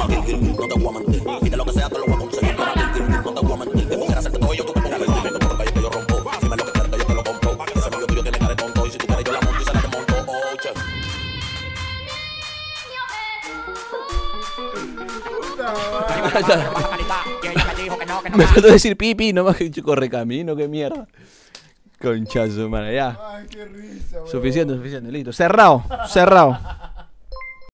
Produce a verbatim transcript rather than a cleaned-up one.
No te voy a mentir. Pide lo que sea, te lo voy a conseguir. No te voy a mentir. Que tú quieras hacerte todo yo, tú te pongas vestido. Por calle que yo rompo. Dime lo que quieres que yo te lo compro. Ese novio tuyo tiene cara de tonto. Y si tú quieres yo la monto y se la desmonto. Oh, che. Me faltó decir pipi, nomás que dicho corre camino, qué mierda. Conchazo, man, ya. Ay, qué risa, Suficiente, suficiente, listo. Cerrado, cerrado.